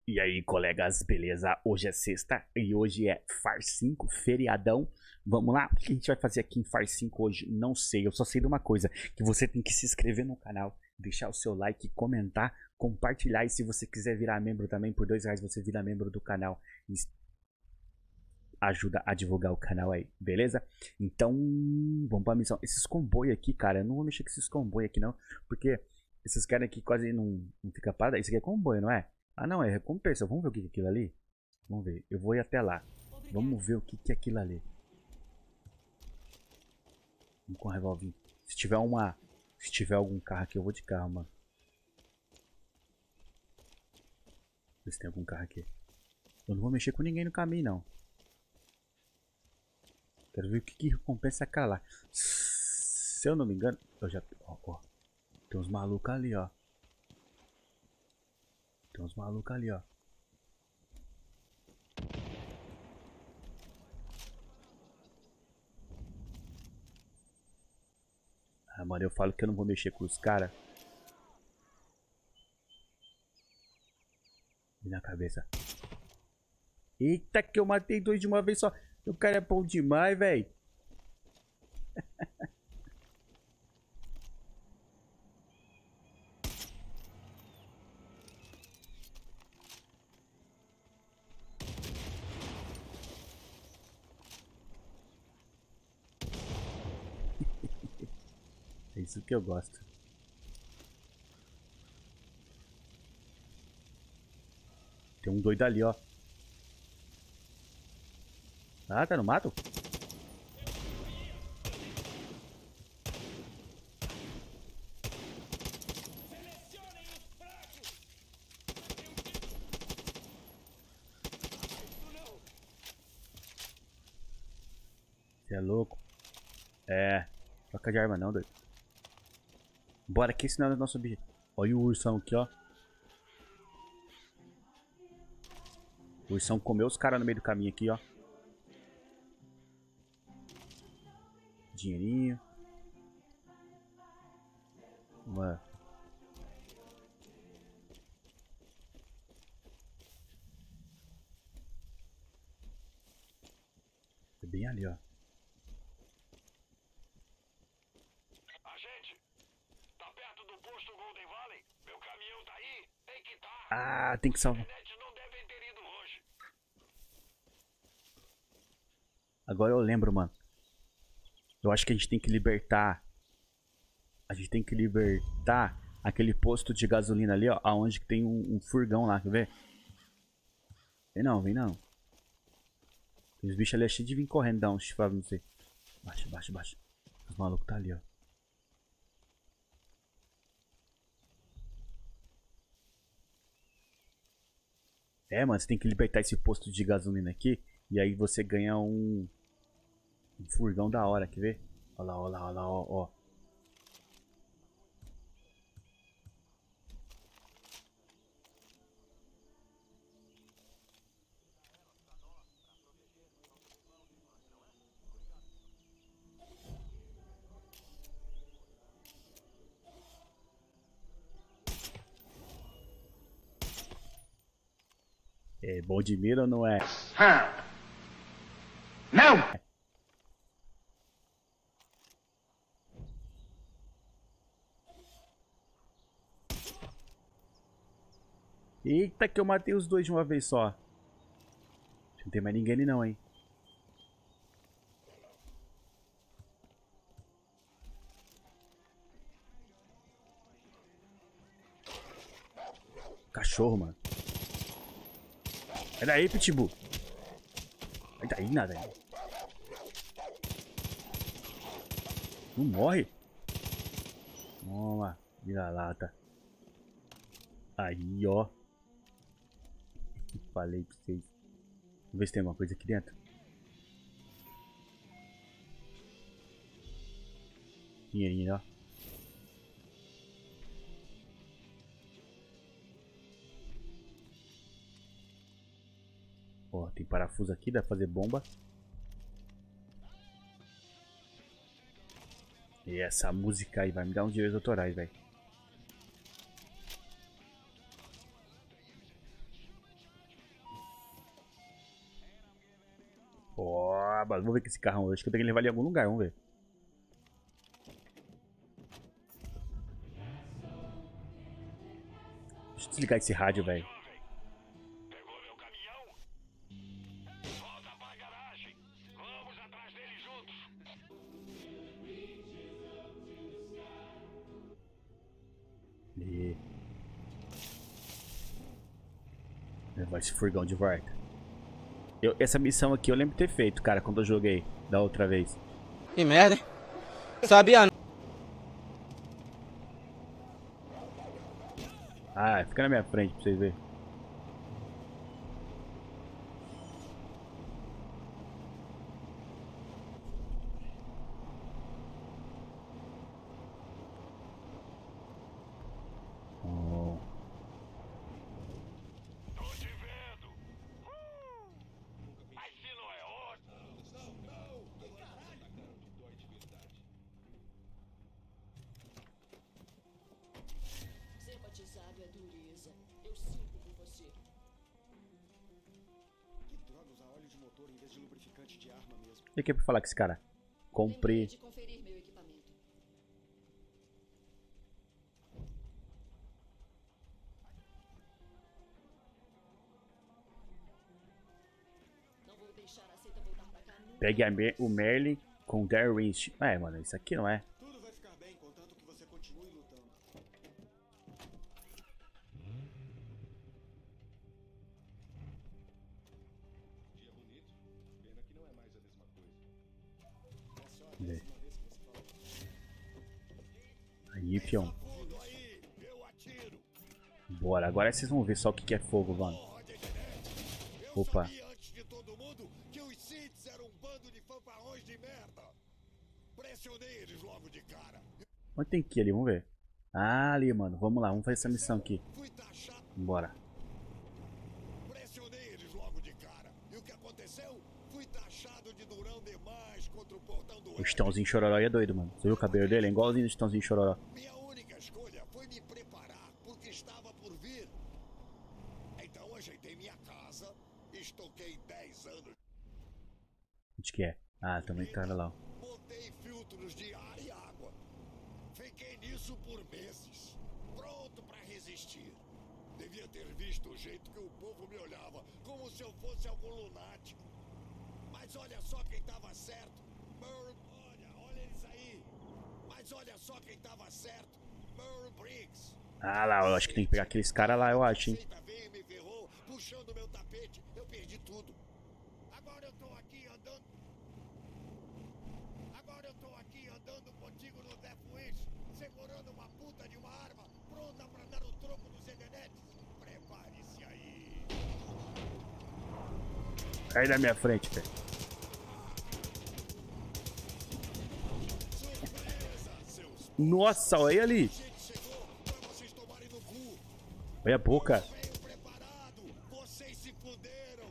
E aí, colegas, beleza? Hoje é sexta e hoje é Far 5, feriadão. Vamos lá? O que a gente vai fazer aqui em Far 5 hoje? Não sei, eu só sei de uma coisa, que você tem que se inscrever no canal, deixar o seu like, comentar, compartilhar. E se você quiser virar membro também, por R$2 você vira membro do canal. Ajuda a divulgar o canal aí, beleza? Então, vamos pra missão. Esses comboios aqui, cara, eu não vou mexer com esses comboios aqui não, porque esses caras aqui quase não fica parado. Isso aqui é comboio, não é? Ah, não, é recompensa. Vamos ver o que é aquilo ali? Vamos ver. Eu vou ir até lá. Vamos ver o que é aquilo ali. Vamos com o revólver. Se tiver algum carro aqui, eu vou de carro, mano. Ver se tem algum carro aqui. Eu não vou mexer com ninguém no caminho, não. Quero ver o que recompensa aquela lá. Se eu não me engano, eu já... Ó. Tem uns malucos ali, ó. Tem uns malucos ali, ó. Ah, mano, eu falo que eu não vou mexer com os caras. E na cabeça. Eita, que eu matei dois de uma vez só. O cara é bom demais, velho. É isso que eu gosto. Tem um doido ali, ó. Ah, tá no mato? Você é louco? É. Troca de arma não, doido. Bora que esse não é o nosso objetivo. Olha o ursão aqui, ó. O ursão comeu os caras no meio do caminho aqui, ó. Dinheirinho. Mano. É bem ali, ó. Agente, tá perto do posto Golden Valley? Meu caminhão tá aí? Tem que tá. Ah, tem que salvar. Não devem ter ido hoje. Agora eu lembro, mano. Eu acho que a gente tem que libertar. A gente tem que libertar aquele posto de gasolina ali, ó. Aonde que tem um furgão lá, quer ver? Vem não, vem não. Os bichos ali é cheio de vir correndo, dá um chifrado, não sei. Baixa. Os malucos tá ali, ó. É, mano, você tem que libertar esse posto de gasolina aqui. E aí você ganha um furgão da hora, quer ver? Olha lá, ó. É bom de mira ou não é? Não! Eita, que eu matei os dois de uma vez só. Não tem mais ninguém ali não, hein? Cachorro, mano. Sai daí, Pitbull. Sai daí, nada. Não morre. Toma, vira-lata. Aí, ó. Falei pra vocês. Vamos ver se tem alguma coisa aqui dentro. Dinheirinho, ó. Ó, tem parafuso aqui, dá pra fazer bomba. E essa música aí vai me dar uns direitos autorais, velho. Ó, mas vamos ver que esse carrão. Acho que eu tenho que levar ele em algum lugar, vamos ver. Deixa eu desligar esse rádio, velho. Pegou meu caminhão? Volta pra garagem. Vamos atrás dele juntos. E... levar esse furgão de volta. Essa missão aqui eu lembro de ter feito, cara, quando eu joguei da outra vez. Que merda, hein? Sabia não. Ah, fica na minha frente pra vocês verem. Oh. Tô te vendo. Mas se não é outro. Ser batizado é dureza. Eu sinto por você. Que droga usar óleo de motor em vez de lubrificante de arma mesmo? E aqui pra falar com esse cara? Lembrei Comprei. de conferir meu equipamento. Não vou deixar a seita voltar pra cá nunca. Pegue o Merlin com Darwin. É, mano, isso aqui não é. Tudo vai ficar bem, contanto que você continue lutando. Dia bonito, pena que não é mais a mesma coisa. É só a Vê. décima vez que você fala isso. Aí, fião. Tudo aí. Eu atiro. Bora, agora vocês vão ver só o que é fogo, mano. Eu Opa. sabia antes de todo mundo que os Siths eram um bando de fanfarrões de merda. Pressionei eles logo de cara. Onde tem que ir ali? Vamos ver. Ah, ali, mano. Vamos lá, vamos fazer essa missão aqui. Fui taxado. Bora. Pressionei eles logo de cara. E o que aconteceu? Fui taxado de durão demais contra o portão do O Éden. Chitãozinho Chororó é doido, mano. Você viu o cabelo dele? É igualzinho do Chitãozinho Chororó. Minha única escolha foi me preparar porque estava por vir. Então ajeitei minha casa, estoquei 10 anos, Onde que é? Ah, também cara lá, ó. botei filtros de ar e água. Fiquei nisso por meses, pronto para resistir. Devia ter visto o jeito que o povo me olhava, como se eu fosse algum lunático. Mas olha só quem tava certo. Olha eles aí. Mas olha só quem tava certo. Merle Briggs. Ah lá, eu acho que tem que pegar aqueles caras lá, eu acho, hein. Seita veio e me ferrou, puxando meu tapete. Eu perdi tudo. Agora eu tô aqui andando. Agora eu tô aqui andando contigo no Death Wish, segurando uma puta de uma arma, pronta pra dar o troco dos Edenetes. Prepare-se aí. Aí na minha frente, velho. Surpresa, seus Nossa, olha ali. gente chegou pra vocês tomarem no cu. Olha a boca. Veio preparado. Vocês se fuderam.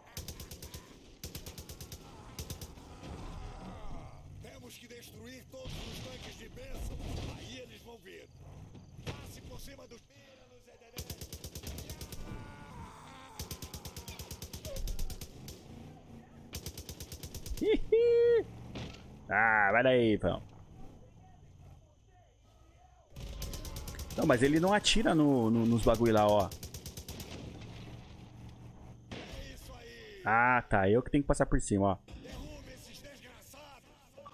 Temos que destruir todos os tanques de bênção. Aí eles vão ver. Passe por cima dos... Mira nos Edenetes. Ah, vai daí, pão. Não, mas ele não atira nos bagulho lá, ó. É isso aí. Ah, tá. Eu que tenho que passar por cima, ó. Derruba esses desgraçados.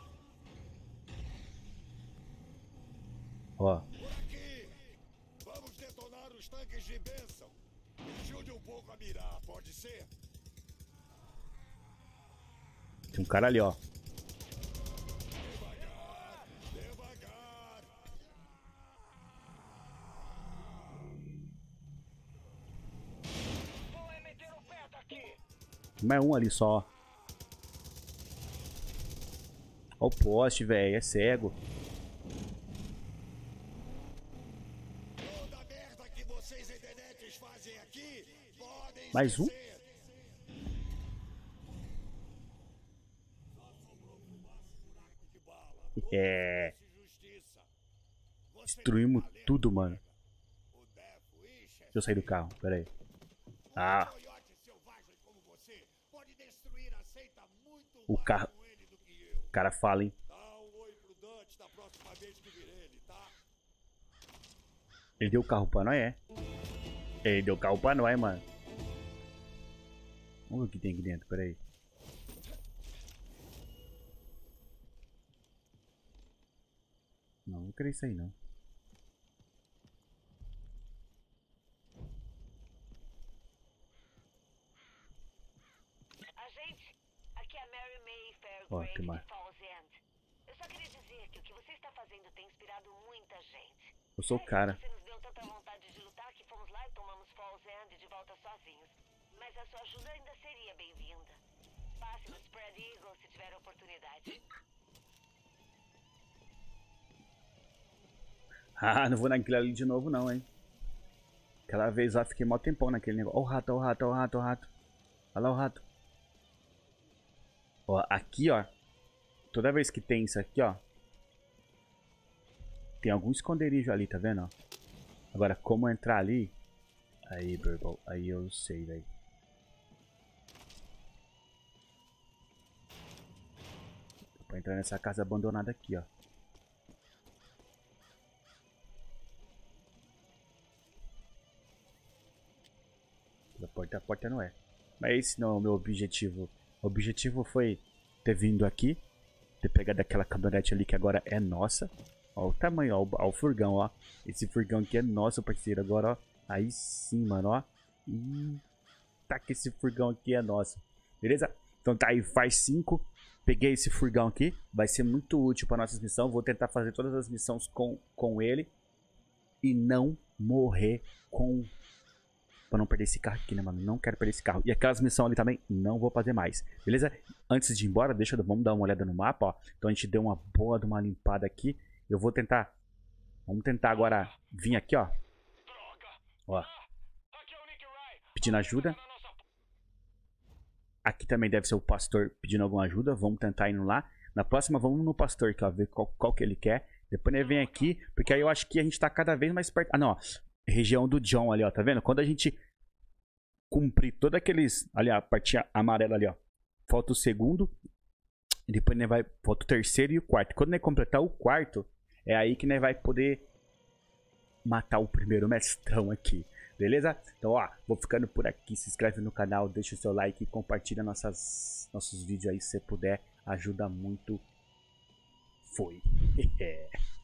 Ó. Por aqui. Vamos detonar os tanques de bênção. Me ajude um pouco a mirar, pode ser? Tem um cara ali, ó. Devagar. Vou meter o pé daqui. Mais um ali só, ó. Ó o poste, velho. É cego. Toda a merda que vocês Edenetes fazem aqui, podem Mais um? esquecer. De bala. É. Justiça. Vocês Destruímos valeram, tudo, mano. o Death Wish é Deixa eu sair do carro. Pera aí. Ah. coiote selvagem como você pode destruir a seita O carro... O cara fala, hein? Dá um oi pro Dante da próxima vez que vir ele, tá? Ele deu o carro pra nós, é? Ele deu o carro pra nós, mano. Vamos ver o que tem aqui dentro, peraí. Não, não queria isso aí, não. Agente, aqui é a Mary May Ó, Fairgrave que mais? de Falls End. Eu só queria dizer que o que você está fazendo tem inspirado muita gente. Eu sou o cara. Você nos deu tanta vontade de lutar que fomos lá e tomamos Falls End de volta sozinhos. Mas a sua ajuda ainda seria bem-vinda. Passe no Spread Eagle se tiver oportunidade. Ah, não vou naquele ali de novo não, hein. Aquela vez lá fiquei mó tempão naquele negócio. Ó o rato, ó o rato, ó o rato, ó o rato. Olha lá o rato. Ó, aqui, ó. Toda vez que tem isso aqui, ó. Tem algum esconderijo ali, tá vendo, ó. Agora, como entrar ali... Aí, Burble. Aí eu sei, velho. Pra entrar nessa casa abandonada aqui, ó. A porta não é. Mas esse não é o meu objetivo. O objetivo foi ter vindo aqui. Ter pegado aquela caminhonete ali que agora é nossa. Ó o tamanho, ó o furgão, ó. Esse furgão aqui é nosso, parceiro. Agora, ó. Aí sim, mano, ó. Tá que esse furgão aqui é nosso. Beleza? Então tá aí, faz 5. Peguei esse furgão aqui. Vai ser muito útil para nossas missões. Vou tentar fazer todas as missões com ele. E não morrer com... Pra não perder esse carro aqui, né, mano? Não quero perder esse carro. E aquelas missões ali também, não vou fazer mais. Beleza? Antes de ir embora, vamos dar uma olhada no mapa, ó. Então a gente deu uma boa de uma limpada aqui. Eu vou tentar... Vamos tentar agora vir aqui, ó. Ó. Pedindo ajuda. Aqui também deve ser o pastor pedindo alguma ajuda. Vamos tentar indo lá. Na próxima, vamos no pastor aqui, ó. Ver qual que ele quer. Depois ele vem aqui. Porque aí eu acho que a gente tá cada vez mais perto. Ah, não, ó. Região do John ali, ó, tá vendo? Quando a gente cumprir todos aqueles... Ali, a parte amarela ali, ó. Falta o segundo. E depois né, falta o terceiro e o quarto. Quando nós completar o quarto, é aí que nós vai poder matar o primeiro mestrão aqui. Beleza? Então, ó, vou ficando por aqui. Se inscreve no canal, deixa o seu like e compartilha nossos vídeos aí se você puder. Ajuda muito. Foi.